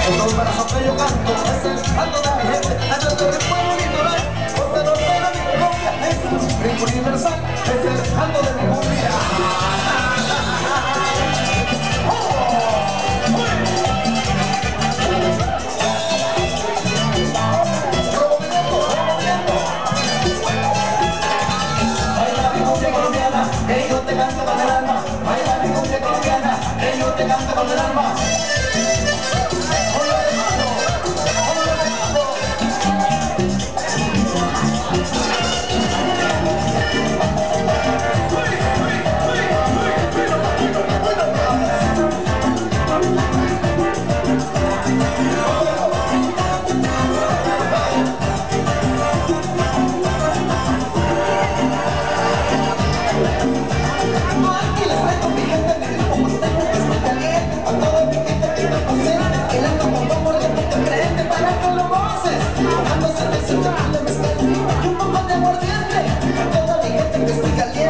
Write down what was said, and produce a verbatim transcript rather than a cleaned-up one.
Otro corazón que yo canto es el canto de mi gente, en el territorio litoral, porque no será mi Colombia, es un ritmo universal, es el canto de mi cumbia. Baila mi cumbia colombiana, que yo te canto con el alma. Baila mi cumbia colombiana, que yo te canto con el alma. Un poco de mordiente, a toda mi gente que estoy caliente.